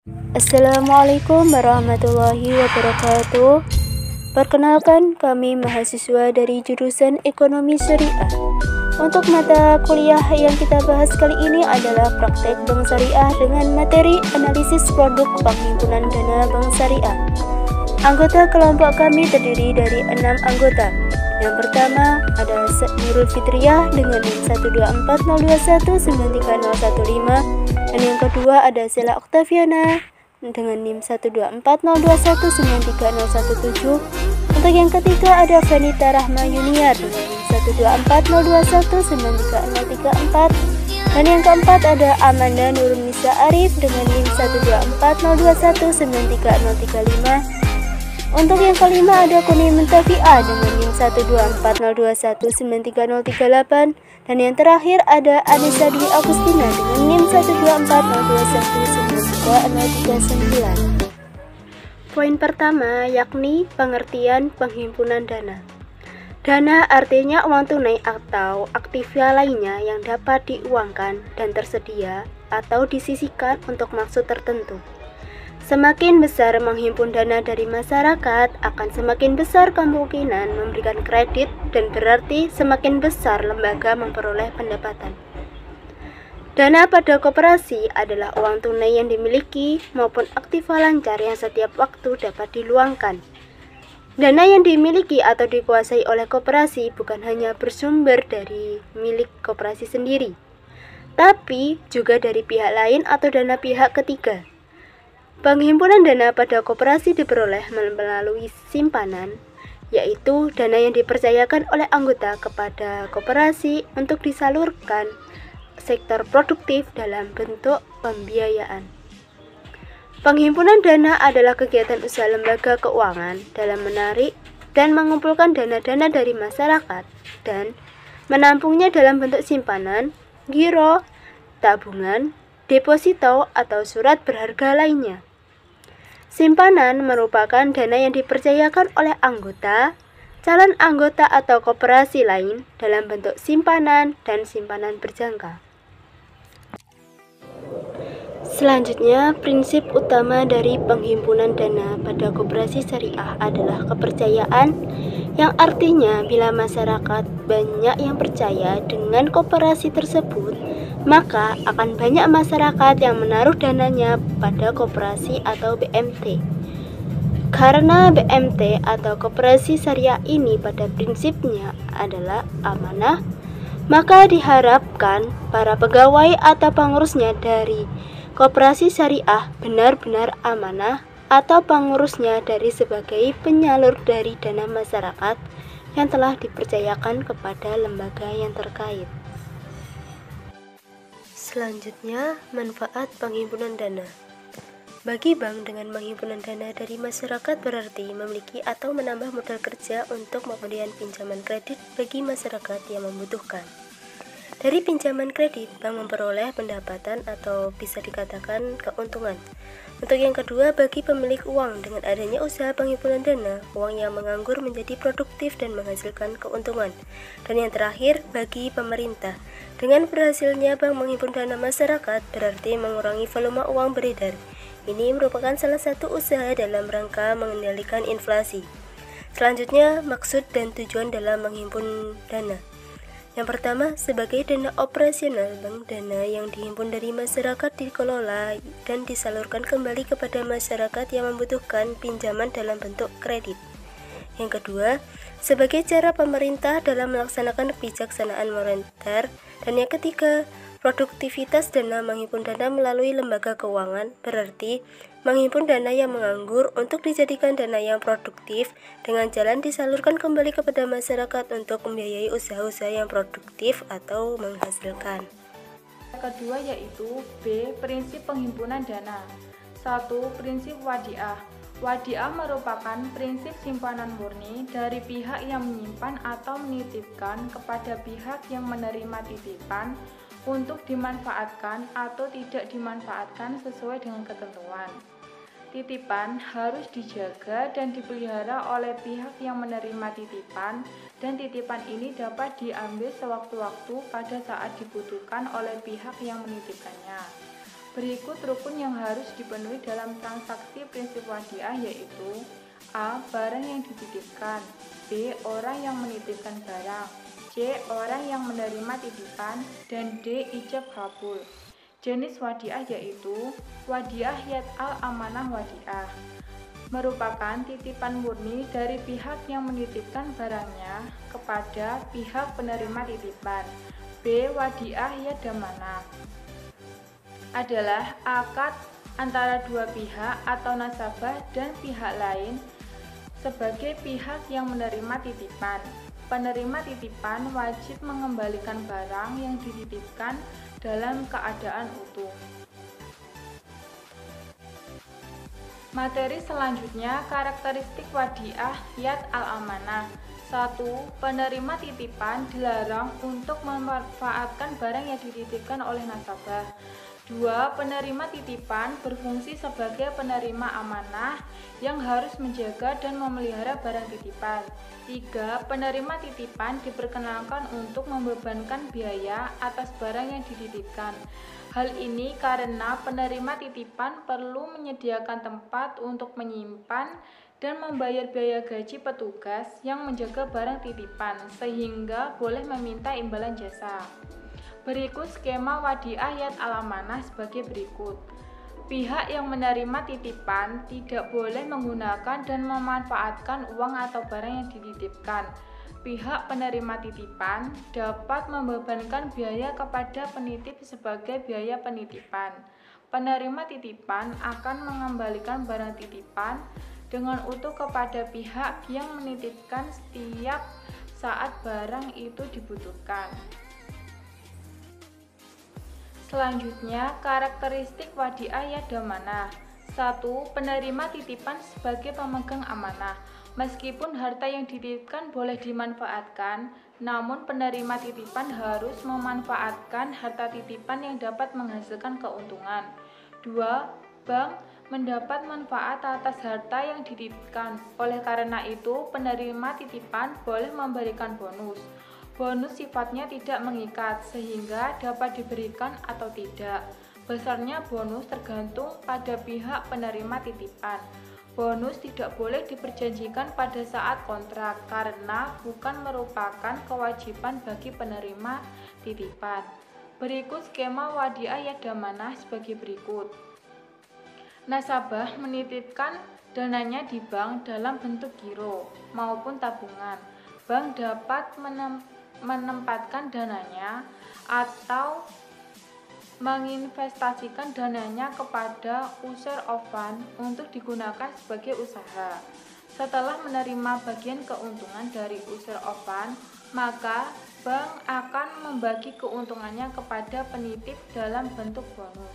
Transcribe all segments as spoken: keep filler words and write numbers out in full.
Assalamualaikum warahmatullahi wabarakatuh. Perkenalkan, kami mahasiswa dari jurusan Ekonomi Syariah. Untuk mata kuliah yang kita bahas kali ini adalah praktek bank syariah dengan materi analisis produk penghimpunan dana bank syariah. Anggota kelompok kami terdiri dari enam anggota. Yang pertama ada Nurul Fitriah dengan NIM satu dua empat nol dua satu sembilan tiga nol satu lima, dan yang kedua ada Sela Oktaviana dengan NIM satu dua empat nol dua satu sembilan tiga nol satu tujuh. Untuk yang ketiga ada Vanita Rahma Yuniar dengan NIM satu dua empat nol dua satu sembilan tiga nol tiga empat, dan yang keempat ada Amanda Nurul Nisa Arif dengan NIM satu dua empat nol dua satu sembilan tiga nol tiga lima. Untuk yang kelima ada Kuni Mentafi'ah dengan NIM satu dua empat nol dua satu sembilan tiga nol tiga delapan, dan yang terakhir ada Anissa Dwi Agustina dengan NIM satu dua empat nol dua satu sembilan tiga nol tiga sembilan. Poin pertama yakni pengertian penghimpunan dana. Dana artinya uang tunai atau aktiva lainnya yang dapat diuangkan dan tersedia atau disisihkan untuk maksud tertentu. Semakin besar menghimpun dana dari masyarakat, akan semakin besar kemungkinan memberikan kredit dan berarti semakin besar lembaga memperoleh pendapatan. Dana pada koperasi adalah uang tunai yang dimiliki maupun aktiva lancar yang setiap waktu dapat diluangkan. Dana yang dimiliki atau dikuasai oleh koperasi bukan hanya bersumber dari milik koperasi sendiri, tapi juga dari pihak lain atau dana pihak ketiga. Penghimpunan dana pada koperasi diperoleh melalui simpanan, yaitu dana yang dipercayakan oleh anggota kepada koperasi untuk disalurkan sektor produktif dalam bentuk pembiayaan. Penghimpunan dana adalah kegiatan usaha lembaga keuangan dalam menarik dan mengumpulkan dana-dana dari masyarakat dan menampungnya dalam bentuk simpanan, giro, tabungan, deposito, atau surat berharga lainnya. Simpanan merupakan dana yang dipercayakan oleh anggota, calon anggota atau koperasi lain dalam bentuk simpanan dan simpanan berjangka. Selanjutnya, prinsip utama dari penghimpunan dana pada koperasi syariah adalah kepercayaan, yang artinya bila masyarakat banyak yang percaya dengan koperasi tersebut, maka akan banyak masyarakat yang menaruh dananya pada koperasi atau B M T. Karena B M T atau koperasi syariah ini pada prinsipnya adalah amanah, maka diharapkan para pegawai atau pengurusnya dari koperasi syariah benar-benar amanah atau pengurusnya dari sebagai penyalur dari dana masyarakat yang telah dipercayakan kepada lembaga yang terkait. Selanjutnya, manfaat penghimpunan dana. Bagi bank dengan penghimpunan dana dari masyarakat berarti memiliki atau menambah modal kerja untuk pemberian pinjaman kredit bagi masyarakat yang membutuhkan. Dari pinjaman kredit, bank memperoleh pendapatan atau bisa dikatakan keuntungan. Untuk yang kedua, bagi pemilik uang dengan adanya usaha penghimpunan dana, uang yang menganggur menjadi produktif dan menghasilkan keuntungan. Dan yang terakhir, bagi pemerintah, dengan berhasilnya bank menghimpun dana masyarakat berarti mengurangi volume uang beredar. Ini merupakan salah satu usaha dalam rangka mengendalikan inflasi. Selanjutnya, maksud dan tujuan dalam menghimpun dana. Yang pertama, sebagai dana operasional, bank dana yang dihimpun dari masyarakat dikelola dan disalurkan kembali kepada masyarakat yang membutuhkan pinjaman dalam bentuk kredit. Yang kedua, sebagai cara pemerintah dalam melaksanakan kebijaksanaan moneter. Dan yang ketiga, produktivitas dana menghimpun dana melalui lembaga keuangan berarti menghimpun dana yang menganggur untuk dijadikan dana yang produktif dengan jalan disalurkan kembali kepada masyarakat untuk membiayai usaha-usaha yang produktif atau menghasilkan. Kedua yaitu B. Prinsip penghimpunan dana. satu. Prinsip wadiah. Wadiah merupakan prinsip simpanan murni dari pihak yang menyimpan atau menitipkan kepada pihak yang menerima titipan untuk dimanfaatkan atau tidak dimanfaatkan sesuai dengan ketentuan. Titipan harus dijaga dan dipelihara oleh pihak yang menerima titipan, dan titipan ini dapat diambil sewaktu-waktu pada saat dibutuhkan oleh pihak yang menitipkannya. Berikut rukun yang harus dipenuhi dalam transaksi prinsip wadiah yaitu A. Barang yang dititipkan, B. Orang yang menitipkan barang, C. Orang yang menerima titipan, dan D. Ijab kabul. Jenis wadiah yaitu wadiah yad al-amanah wadiah, merupakan titipan murni dari pihak yang menitipkan barangnya kepada pihak penerima titipan. B. Wadiah yad damanah adalah akad antara dua pihak atau nasabah dan pihak lain sebagai pihak yang menerima titipan. Penerima titipan wajib mengembalikan barang yang dititipkan dalam keadaan utuh. Materi selanjutnya, karakteristik wadiah yad al-amanah. satu. Penerima titipan dilarang untuk memanfaatkan barang yang dititipkan oleh nasabah. dua. Penerima titipan berfungsi sebagai penerima amanah yang harus menjaga dan memelihara barang titipan. tiga. Penerima titipan diperkenankan untuk membebankan biaya atas barang yang dititipkan. Hal ini karena penerima titipan perlu menyediakan tempat untuk menyimpan dan membayar biaya gaji petugas yang menjaga barang titipan, sehingga boleh meminta imbalan jasa. Berikut skema wadiah yad al-amanah sebagai berikut. Pihak yang menerima titipan tidak boleh menggunakan dan memanfaatkan uang atau barang yang dititipkan. Pihak penerima titipan dapat membebankan biaya kepada penitip sebagai biaya penitipan. Penerima titipan akan mengembalikan barang titipan dengan utuh kepada pihak yang menitipkan setiap saat barang itu dibutuhkan. Selanjutnya, karakteristik wadiah yad damanah. satu. Penerima titipan sebagai pemegang amanah. Meskipun harta yang dititipkan boleh dimanfaatkan, namun penerima titipan harus memanfaatkan harta titipan yang dapat menghasilkan keuntungan. dua. Bank mendapat manfaat atas harta yang dititipkan. Oleh karena itu, penerima titipan boleh memberikan bonus. Bonus sifatnya tidak mengikat, sehingga dapat diberikan atau tidak. Besarnya bonus tergantung pada pihak penerima titipan. Bonus tidak boleh diperjanjikan pada saat kontrak karena bukan merupakan kewajiban bagi penerima titipan. Berikut skema wadiah yad damanah sebagai berikut. Nasabah menitipkan dananya di bank dalam bentuk giro maupun tabungan. Bank dapat menem- menempatkan dananya atau menginvestasikan dananya kepada user of fund untuk digunakan sebagai usaha. Setelah menerima bagian keuntungan dari user of fund, maka bank akan membagi keuntungannya kepada penitip dalam bentuk bonus.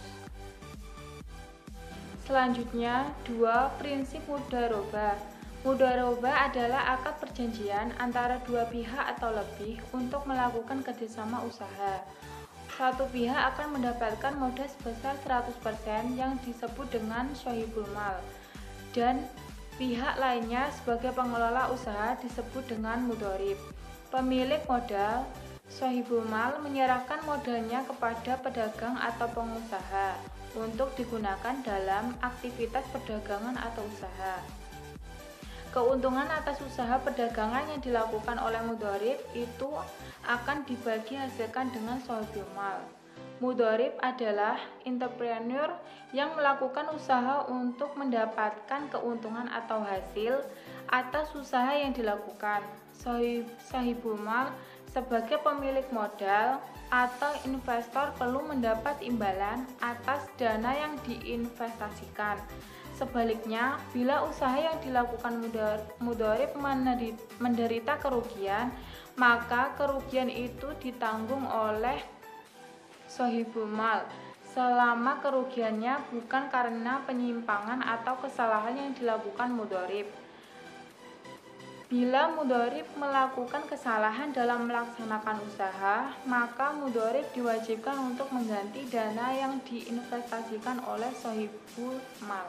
Selanjutnya, dua. Prinsip mudharabah. Mudharabah adalah akad perjanjian antara dua pihak atau lebih untuk melakukan kerjasama usaha. Satu pihak akan mendapatkan modal sebesar seratus persen yang disebut dengan shahibul mal, dan pihak lainnya sebagai pengelola usaha disebut dengan mudharib. Pemilik modal, shahibul mal, menyerahkan modalnya kepada pedagang atau pengusaha untuk digunakan dalam aktivitas perdagangan atau usaha. Keuntungan atas usaha perdagangan yang dilakukan oleh mudharib itu akan dibagi hasilkan dengan shahibul mal. Mudharib adalah entrepreneur yang melakukan usaha untuk mendapatkan keuntungan atau hasil atas usaha yang dilakukan. Shahibul mal sebagai pemilik modal atau investor perlu mendapat imbalan atas dana yang diinvestasikan. Sebaliknya, bila usaha yang dilakukan mudharib menderita kerugian, maka kerugian itu ditanggung oleh shahibul mal selama kerugiannya bukan karena penyimpangan atau kesalahan yang dilakukan mudharib. Bila mudharib melakukan kesalahan dalam melaksanakan usaha, maka mudharib diwajibkan untuk mengganti dana yang diinvestasikan oleh shahibul mal.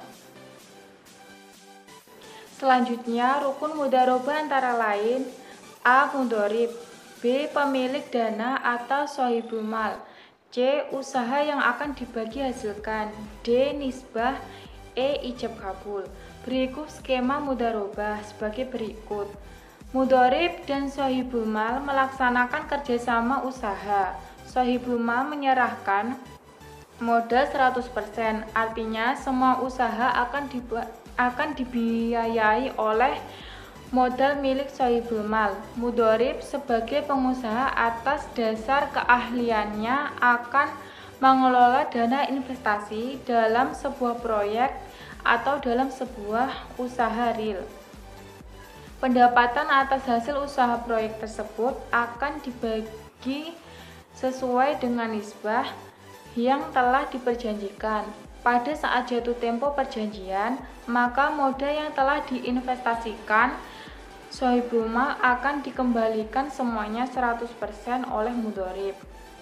Selanjutnya, rukun mudharabah antara lain A. Mudharib, B. Pemilik dana atau shahibul mal, C. C. Usaha yang akan dibagi hasilkan. D. Nisbah. E. Ijab kabul. Berikut skema mudharobah sebagai berikut. Mudharib dan sohibul mal melaksanakan kerjasama usaha. Sohibul mal menyerahkan modal seratus persen, artinya semua usaha akan, diba- akan dibiayai oleh modal milik sohibul mal. Mudharib sebagai pengusaha atas dasar keahliannya akan mengelola dana investasi dalam sebuah proyek atau dalam sebuah usaha real. Pendapatan atas hasil usaha proyek tersebut akan dibagi sesuai dengan nisbah yang telah diperjanjikan. Pada saat jatuh tempo perjanjian, maka modal yang telah diinvestasikan sohibul mal akan dikembalikan semuanya seratus persen oleh mudharib.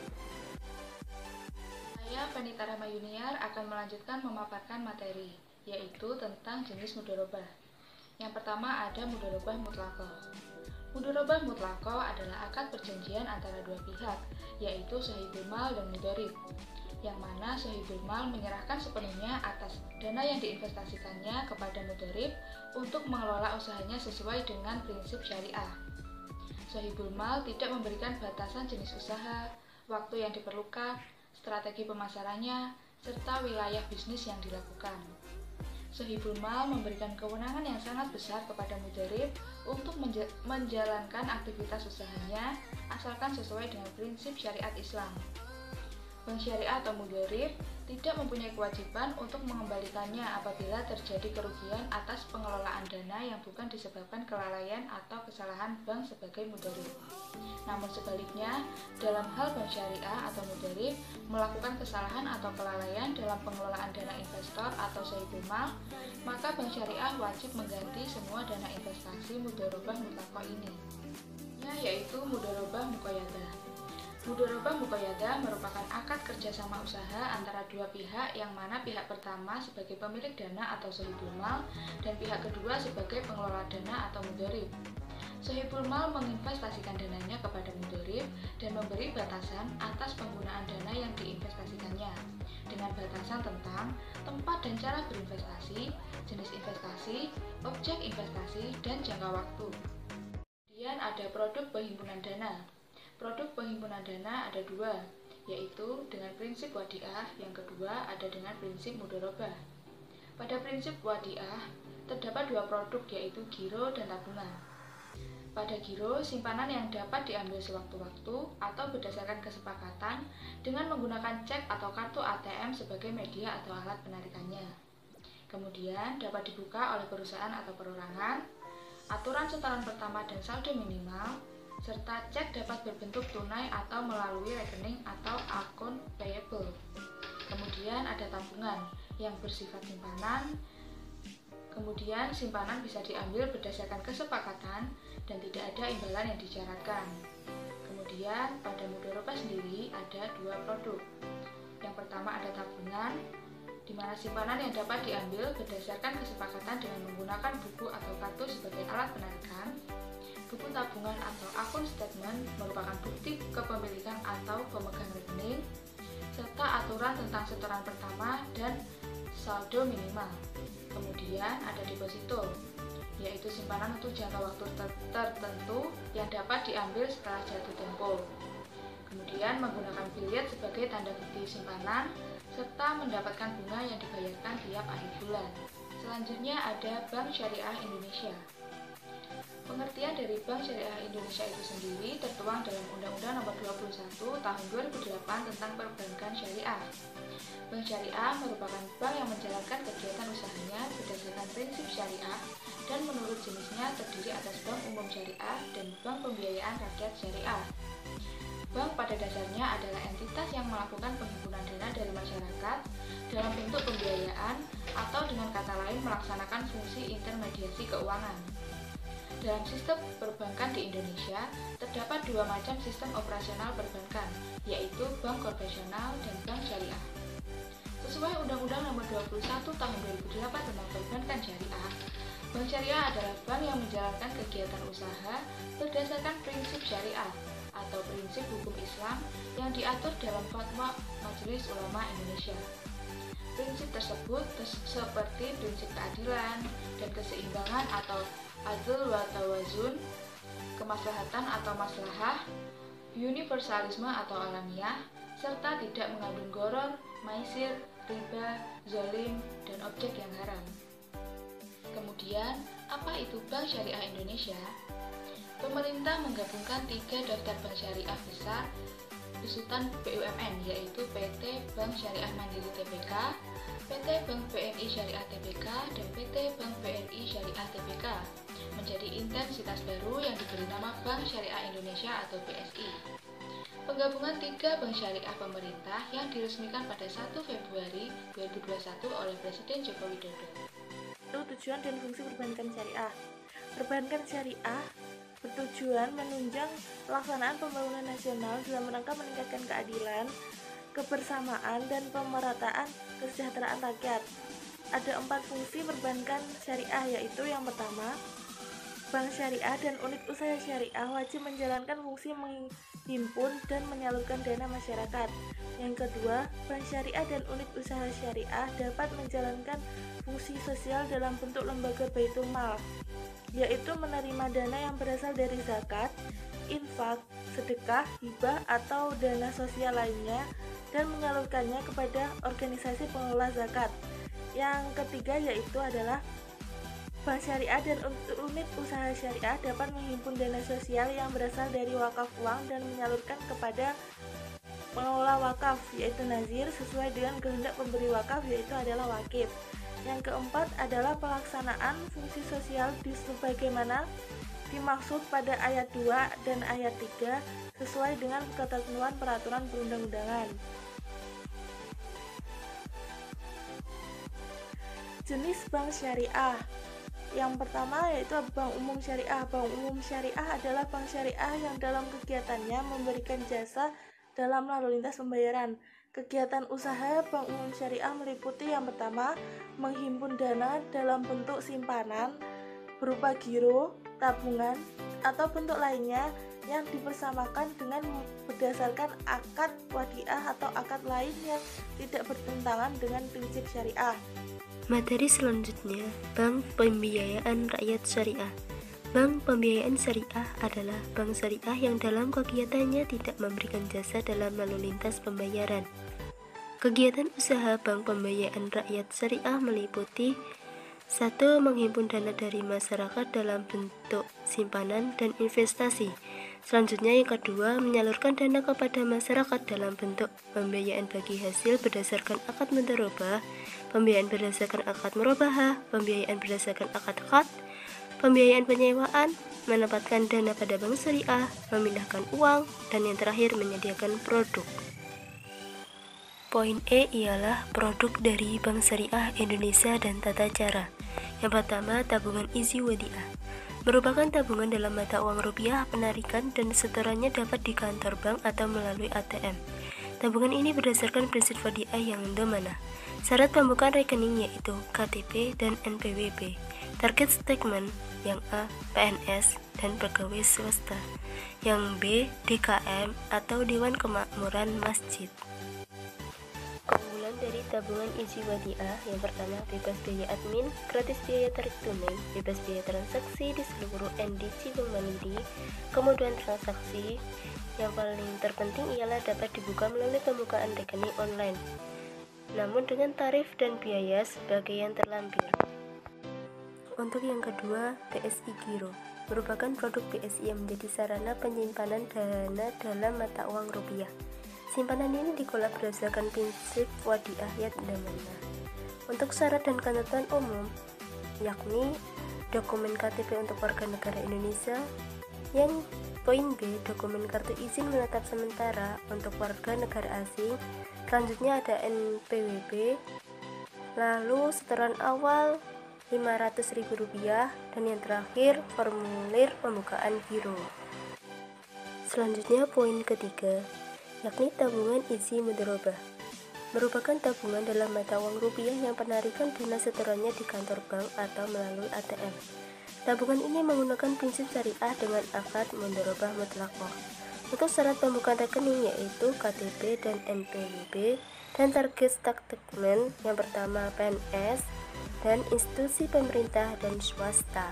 Saya Penita Rahma Yuniar akan melanjutkan memaparkan materi, yaitu tentang jenis mudharobah. Yang pertama ada mudharobah mutlaqah. Mudharobah mutlaqah adalah akad perjanjian antara dua pihak, yaitu sohibul mal dan mudharib, yang mana sohibul mal menyerahkan sepenuhnya atas dana yang diinvestasikannya kepada mudharib untuk mengelola usahanya sesuai dengan prinsip syariah. Sohibul mal tidak memberikan batasan jenis usaha, waktu yang diperlukan, strategi pemasarannya, serta wilayah bisnis yang dilakukan. Sohibul mal memberikan kewenangan yang sangat besar kepada mudharib untuk menja- menjalankan aktivitas usahanya asalkan sesuai dengan prinsip syariat Islam. Bank syariah atau mudharib tidak mempunyai kewajiban untuk mengembalikannya apabila terjadi kerugian atas pengelolaan dana yang bukan disebabkan kelalaian atau kesalahan bank sebagai mudharib. Namun sebaliknya, dalam hal bank syariah atau mudharib melakukan kesalahan atau kelalaian dalam pengelolaan dana investor atau sohibul mal, maka bank syariah wajib mengganti semua dana investasi mudharobah mutlaqah ini, yaitu mudharobah muqayyadah. Mudharobah muqayyadah merupakan akad kerjasama usaha antara dua pihak yang mana pihak pertama sebagai pemilik dana atau sohibul mal dan pihak kedua sebagai pengelola dana atau mudharib. Sohibul mal menginvestasikan dananya kepada mudharib dan memberi batasan atas penggunaan dana yang diinvestasikannya dengan batasan tentang tempat dan cara berinvestasi, jenis investasi, objek investasi, dan jangka waktu. Kemudian ada produk penghimpunan dana. Produk penghimpunan dana ada dua, yaitu dengan prinsip wadiah, yang kedua ada dengan prinsip mudharobah. Pada prinsip wadiah, terdapat dua produk, yaitu giro dan tabungan. Pada giro, simpanan yang dapat diambil sewaktu-waktu atau berdasarkan kesepakatan dengan menggunakan cek atau kartu A T M sebagai media atau alat penarikannya. Kemudian dapat dibuka oleh perusahaan atau perorangan, aturan setoran pertama dan saldo minimal, serta cek dapat berbentuk tunai atau melalui rekening atau akun payable. Kemudian ada tabungan yang bersifat simpanan. Kemudian simpanan bisa diambil berdasarkan kesepakatan dan tidak ada imbalan yang disyaratkan. Kemudian pada mudharobah sendiri ada dua produk. Yang pertama ada tabungan, di mana simpanan yang dapat diambil berdasarkan kesepakatan dengan menggunakan buku atau kartu sebagai alat penarikan. Buku tabungan atau akun statement merupakan bukti kepemilikan atau pemegang rekening, serta aturan tentang setoran pertama dan saldo minimal. Kemudian ada deposito, yaitu simpanan untuk jangka waktu ter- tertentu yang dapat diambil setelah jatuh tempo. Kemudian menggunakan biliet sebagai tanda bukti simpanan, serta mendapatkan bunga yang dibayarkan tiap akhir bulan. Selanjutnya ada Bank Syariah Indonesia. Pengertian dari Bank Syariah Indonesia itu sendiri tertuang dalam Undang-Undang Nomor dua puluh satu Tahun dua ribu delapan tentang Perbankan Syariah. Bank Syariah merupakan bank yang menjalankan kegiatan usahanya berdasarkan prinsip syariah dan menurut jenisnya terdiri atas bank umum syariah dan bank pembiayaan rakyat syariah. Bank pada dasarnya adalah entitas yang melakukan penghimpunan dana dari masyarakat dalam bentuk pembiayaan atau dengan kata lain melaksanakan fungsi intermediasi keuangan. Dalam sistem perbankan di Indonesia, terdapat dua macam sistem operasional perbankan, yaitu bank konvensional dan bank syariah. Sesuai Undang-Undang Nomor dua puluh satu Tahun dua ribu delapan tentang Perbankan Syariah, bank syariah adalah bank yang menjalankan kegiatan usaha berdasarkan prinsip syariah atau prinsip hukum Islam yang diatur dalam Fatwa Majelis Ulama Indonesia. Prinsip tersebut seperti prinsip keadilan dan keseimbangan atau adl wa tawazun, kemaslahatan atau maslahah, universalisme atau alamiah, serta tidak mengandung gharar, maisir, riba, zalim, dan objek yang haram. Kemudian, apa itu Bank Syariah Indonesia? Pemerintah menggabungkan tiga daftar bank syariah besar besutan B U M N, yaitu P T Bank Syariah Mandiri T B K, P T Bank B N I Syariah T B K, dan P T Bank B N I Syariah T B K, menjadi intensitas baru yang diberi nama Bank Syariah Indonesia atau B S I. Penggabungan tiga bank syariah pemerintah yang diresmikan pada satu Februari dua ribu dua puluh satu oleh Presiden Joko Widodo. Tujuan dan fungsi perbankan syariah. Perbankan syariah bertujuan menunjang pelaksanaan pembangunan nasional dalam rangka meningkatkan keadilan, kebersamaan, dan pemerataan kesejahteraan rakyat. Ada empat fungsi perbankan syariah, yaitu yang pertama, bank syariah dan unit usaha syariah wajib menjalankan fungsi menghimpun dan menyalurkan dana masyarakat. Yang kedua, bank syariah dan unit usaha syariah dapat menjalankan fungsi sosial dalam bentuk lembaga baitul mal, yaitu menerima dana yang berasal dari zakat, infak, sedekah, hibah, atau dana sosial lainnya dan menyalurkannya kepada organisasi pengelola zakat. Yang ketiga yaitu adalah bank syariah dan unit usaha syariah dapat menghimpun dana sosial yang berasal dari wakaf uang dan menyalurkan kepada pengelola wakaf, yaitu nazir, sesuai dengan kehendak pemberi wakaf, yaitu adalah wakif. Yang keempat adalah pelaksanaan fungsi sosial di sebagaimana dimaksud pada ayat dua dan ayat tiga sesuai dengan ketentuan peraturan perundang-undangan. Jenis bank syariah. Yang pertama yaitu bank umum syariah. Bank umum syariah adalah bank syariah yang dalam kegiatannya memberikan jasa dalam lalu lintas pembayaran. Kegiatan usaha bank umum syariah meliputi yang pertama, menghimpun dana dalam bentuk simpanan berupa giro, tabungan, atau bentuk lainnya yang dipersamakan dengan berdasarkan akad wadiah atau akad lain yang tidak bertentangan dengan prinsip syariah. Materi selanjutnya, Bank Pembiayaan Rakyat Syariah. Bank Pembiayaan Syariah adalah bank syariah yang dalam kegiatannya tidak memberikan jasa dalam lalu lintas pembayaran. Kegiatan usaha Bank Pembiayaan Rakyat Syariah meliputi satu. Menghimpun dana dari masyarakat dalam bentuk simpanan dan investasi. Selanjutnya yang kedua, menyalurkan dana kepada masyarakat dalam bentuk pembiayaan bagi hasil berdasarkan akad mudharabah, pembiayaan berdasarkan akad murabahah, pembiayaan berdasarkan akad qard, pembiayaan penyewaan, menempatkan dana pada bank syariah, memindahkan uang, dan yang terakhir menyediakan produk. Poin E ialah produk dari Bank Syariah Indonesia dan tata cara. Yang pertama, tabungan Izi Wadiah. Merupakan tabungan dalam mata uang rupiah, penarikan dan setorannya dapat di kantor bank atau melalui A T M. Tabungan ini berdasarkan prinsip wadiah yang domana. Syarat pembukaan rekening yaitu K T P dan N P W P. Target statement yang A, P N S dan pegawai swasta. Yang B, D K M atau Dewan Kemakmuran Masjid. Keunggulan dari tabungan Izi Wadiah yang pertama, bebas biaya admin, gratis biaya tarik tunai, bebas biaya transaksi di seluruh N D C Bank Mandiri, kemudahan transaksi. Yang paling terpenting ialah dapat dibuka melalui pembukaan rekening online, namun dengan tarif dan biaya sebagai yang terlampir. Untuk yang kedua, B S I Giro merupakan produk B S I yang menjadi sarana penyimpanan dana dalam mata uang rupiah. Simpanan ini dikelola berdasarkan prinsip wadiah yang domana. Untuk syarat dan ketentuan umum, yakni dokumen K T P untuk warga negara Indonesia. Yang poin B, dokumen kartu izin menetap sementara untuk warga negara asing. Selanjutnya ada N P W P, lalu setoran awal lima ratus ribu rupiah, dan yang terakhir formulir pembukaan giro. Selanjutnya poin ketiga, yakni tabungan Izi Mudharabah. Merupakan tabungan dalam mata uang rupiah yang penarikan dana setorannya di kantor bank atau melalui A T M. Tabungan ini menggunakan prinsip syariah dengan akad mudharabah mutlaqah. Untuk syarat pembukaan rekening yaitu K T P dan N P W B, dan target statement yang pertama P N S dan institusi pemerintah dan swasta.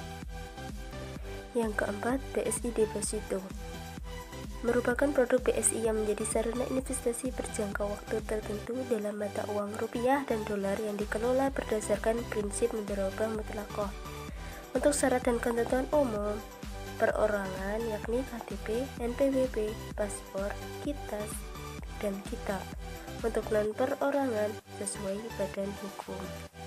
Yang keempat, B S I Deposito merupakan produk B S I yang menjadi sarana investasi berjangka waktu tertentu dalam mata uang rupiah dan dolar yang dikelola berdasarkan prinsip mudharabah mutlaqah. Untuk syarat dan ketentuan umum perorangan yakni K T P, N P W B, paspor, kitas, dan kitab. Untuk non perorangan sesuai badan hukum.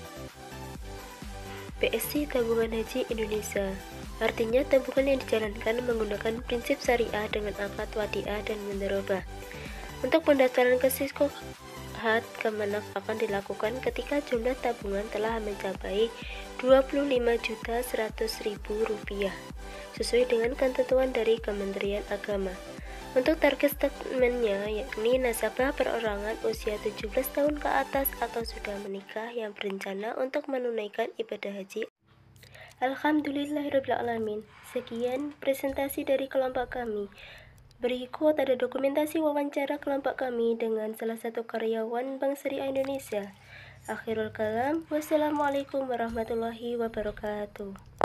B S I Tabungan Haji Indonesia artinya tabungan yang dijalankan menggunakan prinsip syariah dengan akad wadiah dan mudharabah. Untuk pendaftaran ke Siskohat Kemenak akan dilakukan ketika jumlah tabungan telah mencapai dua puluh lima juta seratus ribu rupiah sesuai dengan ketentuan dari Kementerian Agama. Untuk target statementnya yakni nasabah perorangan usia tujuh belas tahun ke atas atau sudah menikah yang berencana untuk menunaikan ibadah haji. Alhamdulillahirrabbilalamin. Sekian presentasi dari kelompok kami. Berikut ada dokumentasi wawancara kelompok kami dengan salah satu karyawan Bank Syariah Indonesia. Akhirul kalam, wassalamualaikum warahmatullahi wabarakatuh.